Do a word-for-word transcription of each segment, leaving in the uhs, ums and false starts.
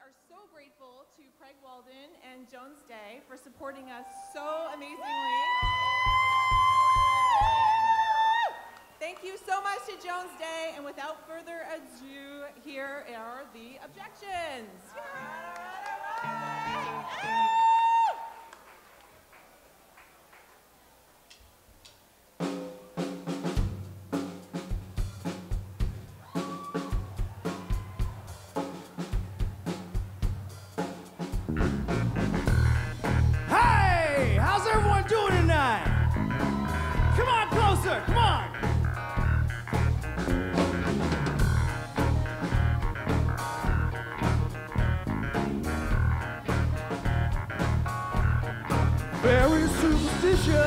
are so grateful to Craig Walden and Jones Day for supporting us so amazingly. Thank you so much to Jones Day, and without further ado, here are the objections. Hey, how's everyone doing tonight? Come on closer, come on. Very superstitious,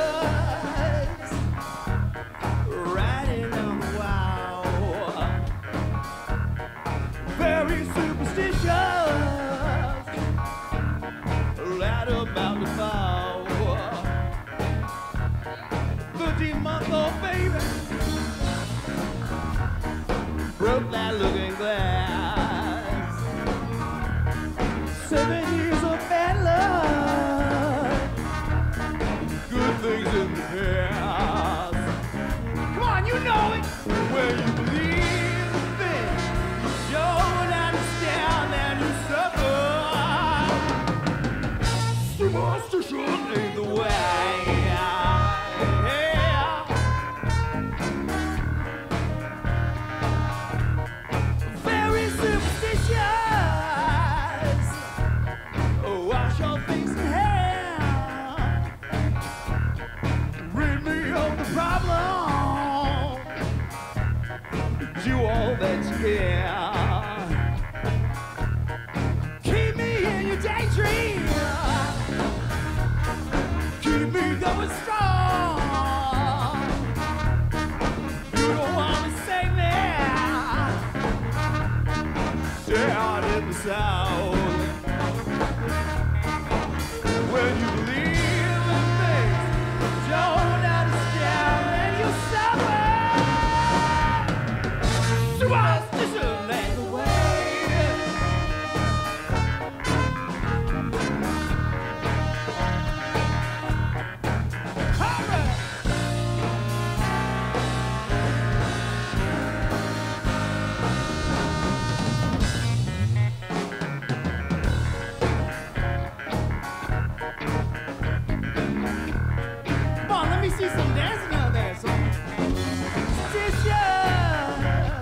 riding on the wall. Very superstitious, right about to fall. Thirteen-month-old baby broke that looking glass. Seven years of bad luck, good things in the past. Come on, you know it. When you believe in things you don't understand and you suffer, superstition ain't the way. Yeah. Very superstitious. Wash your face in hand. Rid me of the problem. Do all that you can. Keep me in your daydream. Keep me going strong. You don't want to save me. Down in the south. When you believe in things you don't understand and you suffer, superstition ain't the way. Alright. Come on, let me see some dancing out there. Some superstitious.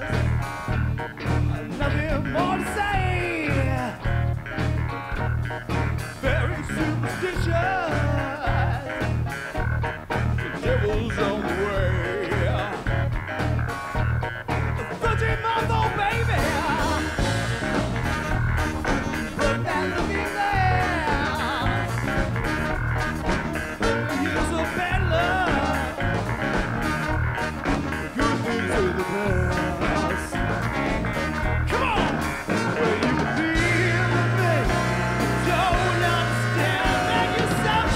Nothing more to say. Very superstitious. The devil's on the way. A thirteen-month-old baby broke that looking glass. Years of bad luck, good things in the past. Come on! When you feel the thing you don't understand and you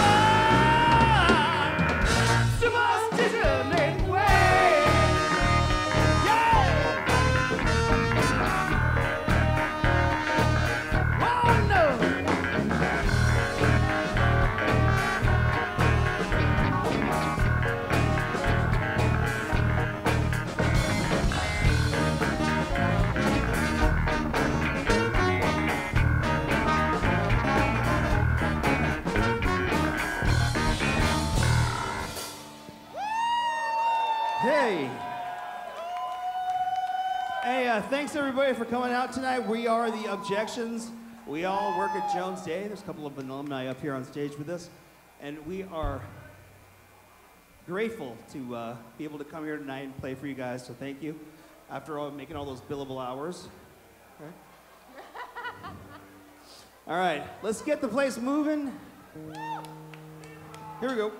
suffer, superstition ain't the way. Yeah! Oh no! Hey. Hey, uh, thanks everybody for coming out tonight. We are the Objections. We all work at Jones Day. There's a couple of alumni up here on stage with us. And we are grateful to uh, be able to come here tonight and play for you guys, so thank you. After all, making all those billable hours. Right? All right, let's get the place moving. Here we go.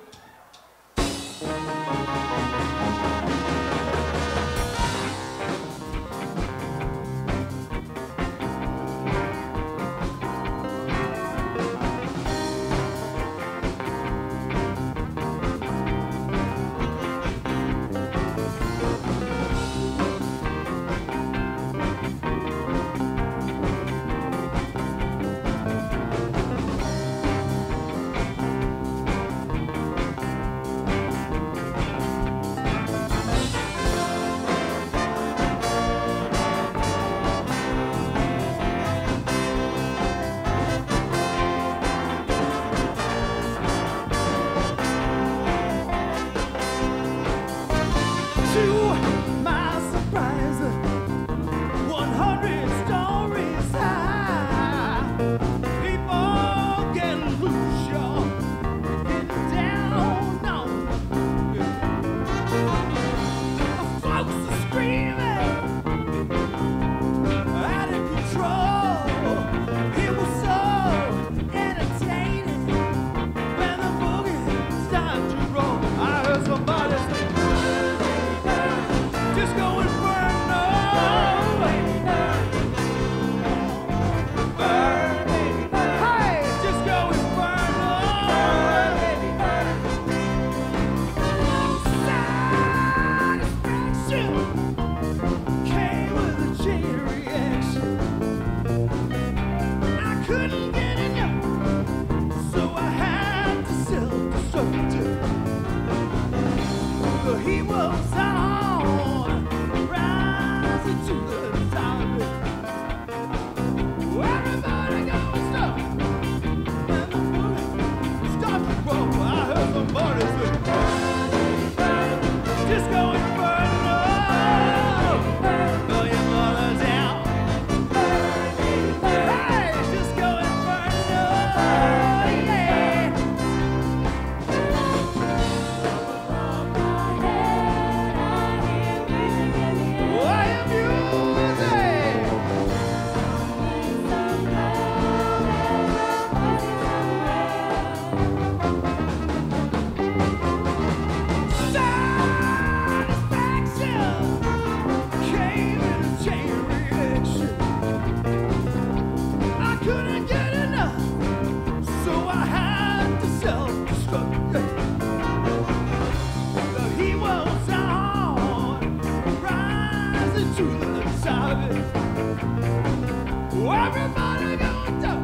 Everybody going down.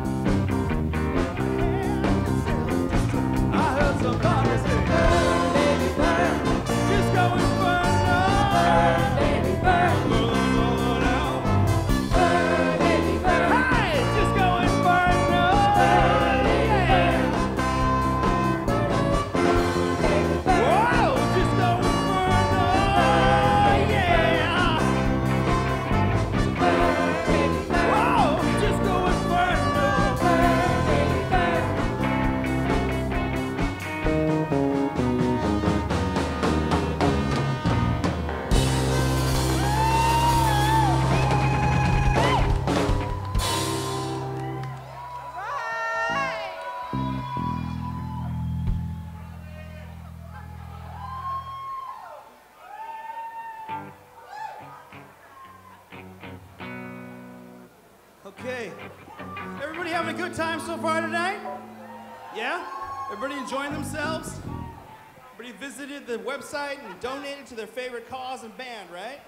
I heard somebody say, burn, baby, burn. Just going burn up. Burn, baby, burn. Burn, burn out. Burn, baby, burn. Hey, just going burn up. Burn, baby, burn. Whoa, just going burn up. Yeah. Whoa, just going burn up. Okay. Everybody having a good time so far tonight? Yeah? Everybody enjoying themselves? Everybody visited the website and donated to their favorite cause and band, right?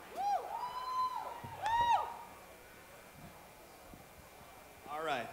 All right.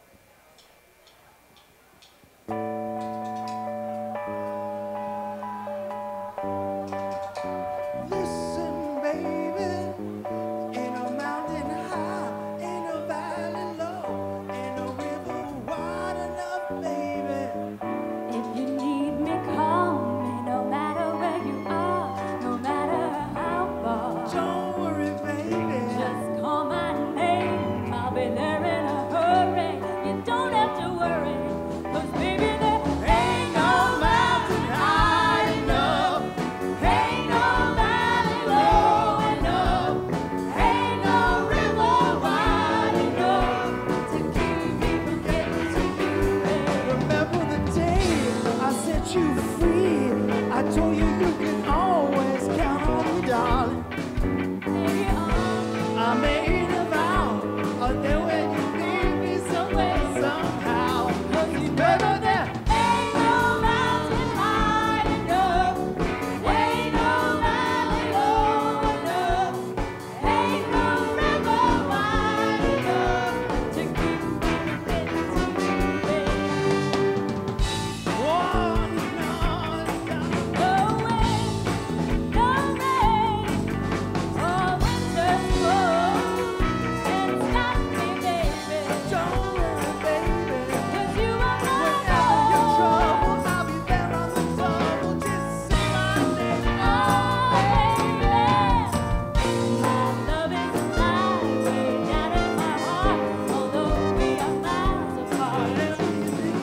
Listen, baby, in a mountain high, in a valley low, in a river wide enough, baby. If you need me, call me, no matter where you are, no matter how far. Don't worry, baby. Just call my name, I'll be there in a hurry. You don't have to worry, 'cause baby, there ain't no mountain high enough, ain't no valley low enough, ain't no river wide enough to keep me from getting to you, baby. Remember the day I set you free? I told you you can always count on me, darling. Baby, oh, I made a vow, and then when you leave me somewhere, somehow, 'cause you know that there ain't no mountain high enough, ain't no valley low enough, ain't no river wide enough to keep me from getting to you, baby. one, no, no. No wind, no rain, or winter snow can stop me, baby. Don't worry, baby. 'Cause you are my Whenever you're love. troubled, I'll be there on the double. Just say my name. Oh, baby, my love is alive way down in my heart, although we are miles apart. Whatever you need,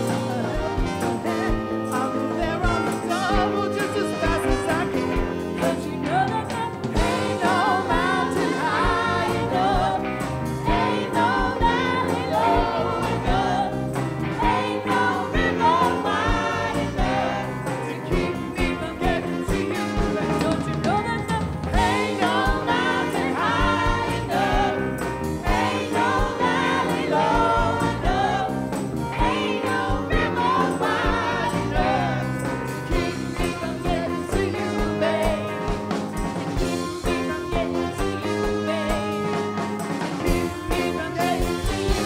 I'll be there on the double, just as fast as I can. 'Cause you know that there ain't no mountain high enough, ain't no valley low enough, ain't no river wide enough to keep me from getting to you. Don't you know that there ain't no mountain high enough, ain't no valley low enough, ain't no river wide enough to keep me from getting to you, babe. Keep me from getting to you, babe. Keep me from getting to you,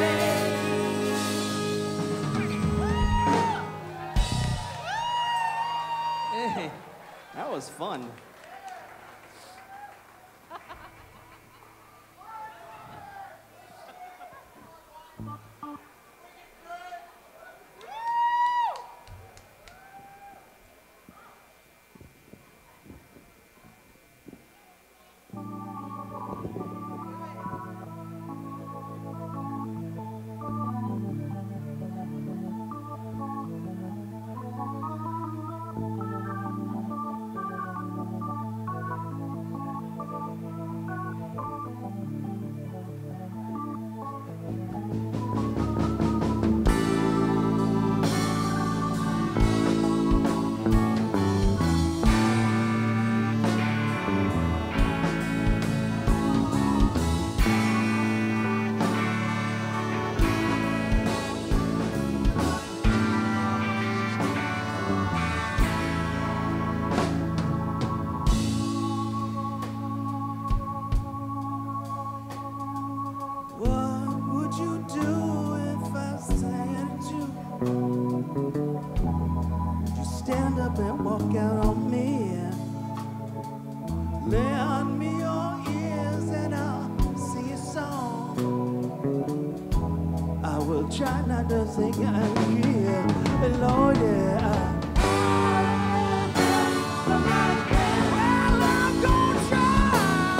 Hey, that was fun. try not to think I'm here. Lord, yeah. Well, I'm gonna try.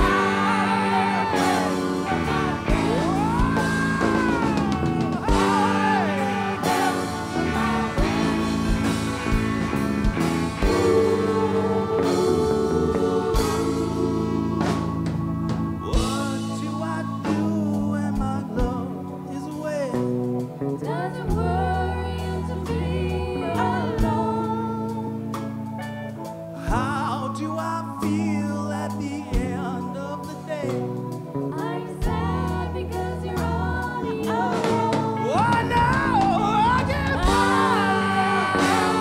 What do I do when my love is away? Does it worry you to be alone? How do I feel at the end of the day? Are you sad because you're on your own? Oh no, I get by.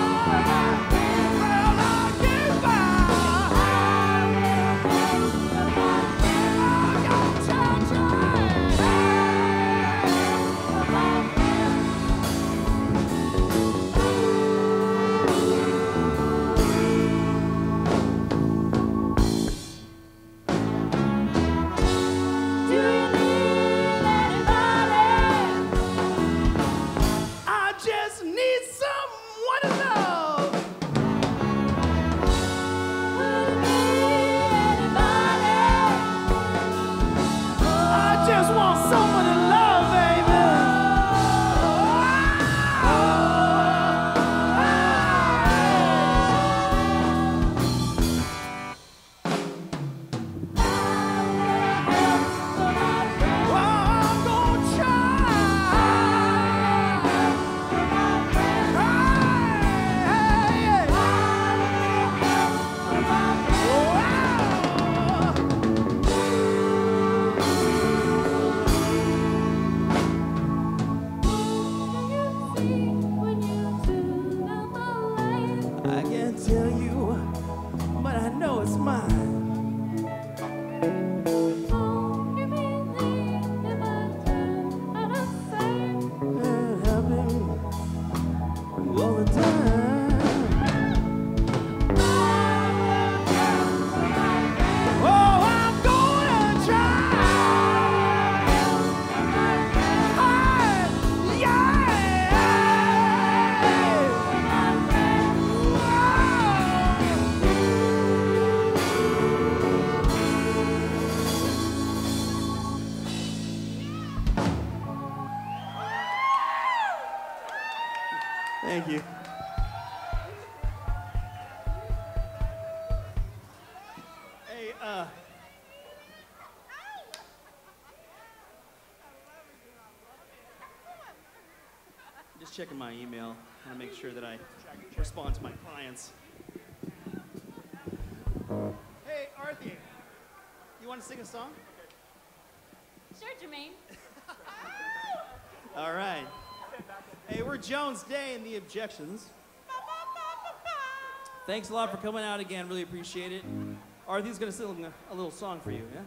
Well, I get by. I got to Do you need anybody? I just need someone to love. Would it be anybody? I just want someone to love, baby. Well, I'm gonna try. Hey, hey, When you turn out the light, I can't tell you, but I know it's mine. won't you believe if I turn out of sight? It happened all the time. Oh, I'm gonna try. Hey, yeah. Thank you. Hey, uh. Just checking my email. I want to make sure that I respond to my clients. Hey, Arthie, you want to sing a song? Sure, Jermaine. All right. Hey, we're Jones Day and the Objections. Thanks a lot for coming out again. Really appreciate it. Arthie's going to sing a, a little song for you, yeah?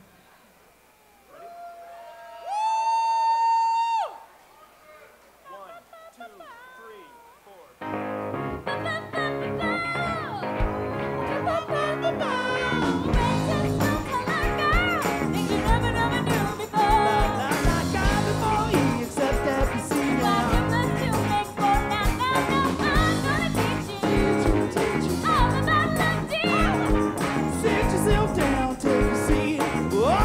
Sit yourself down, take a seat. Oh,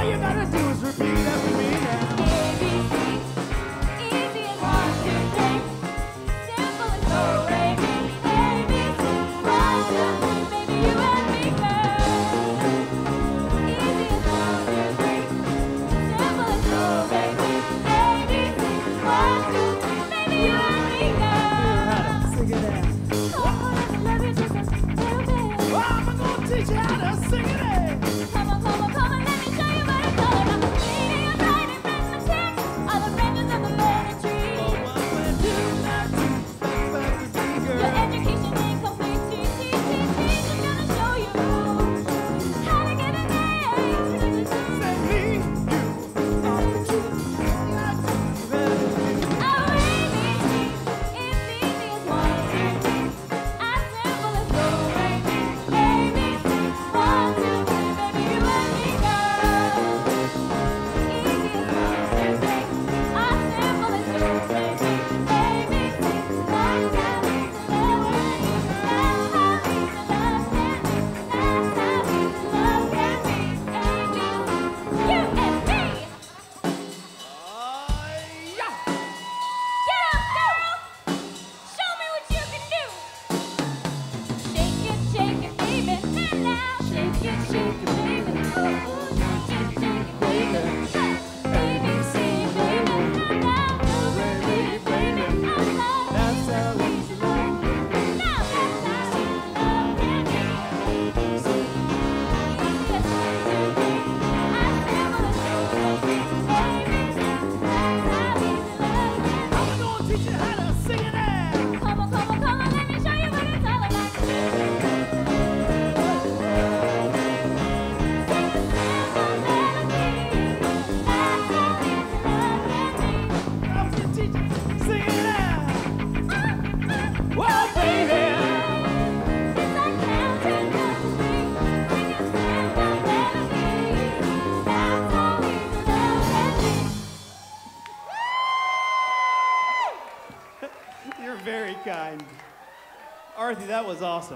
very kind. Arthi, that was awesome.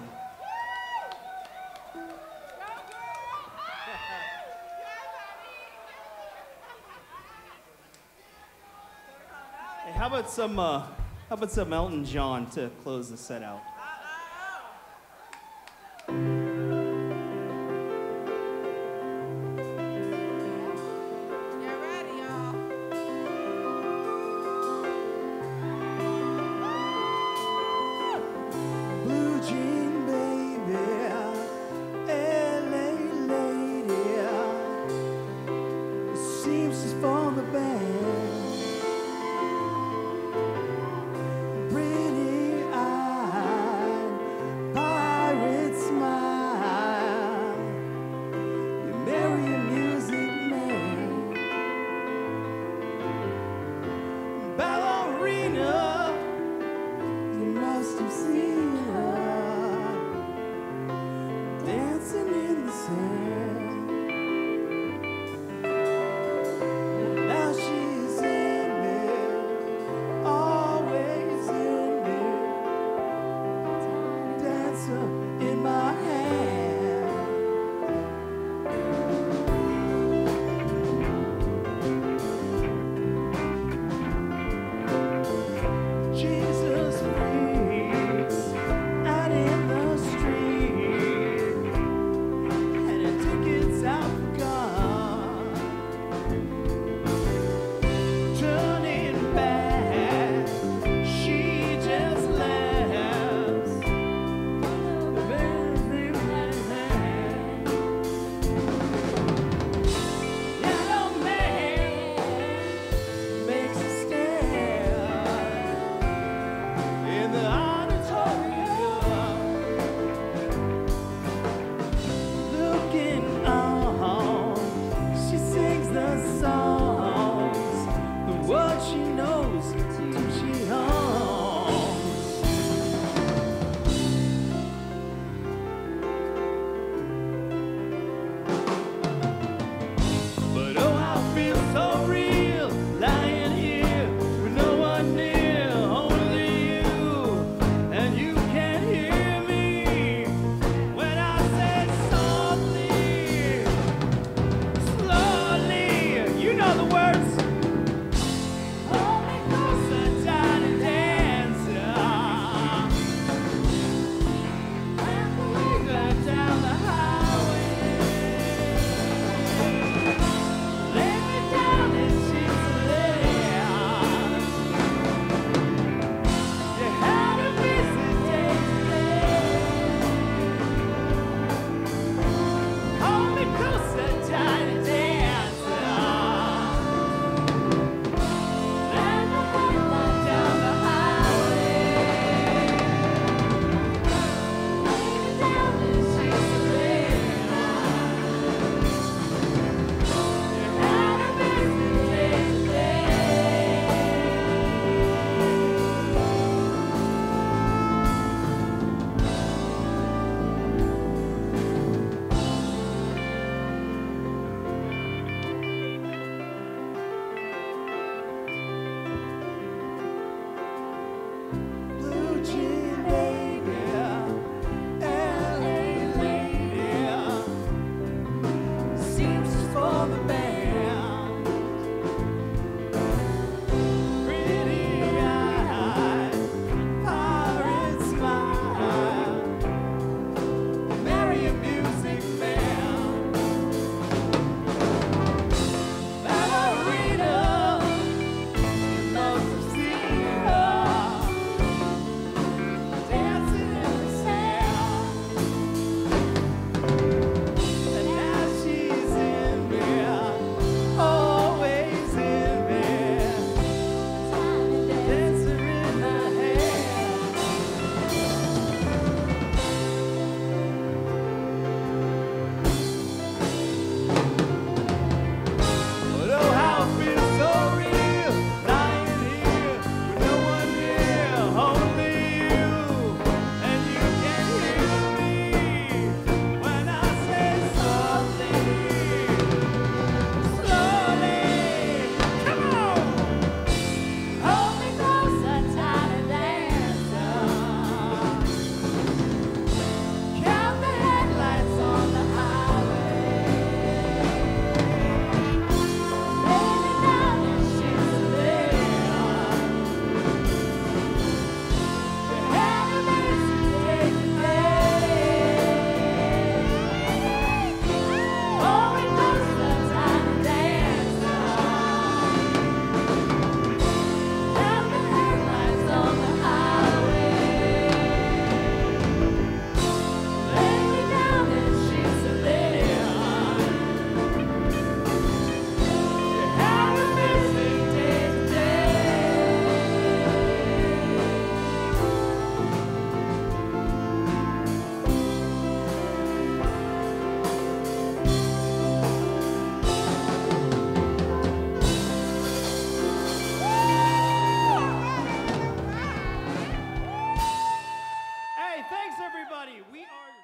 Hey, how about some, uh, how about some Elton John to close the set out? Get ready, y'all. Blue jean baby, L A lady, it seems she's from the band. Pretty eyes. thanks everybody. We are.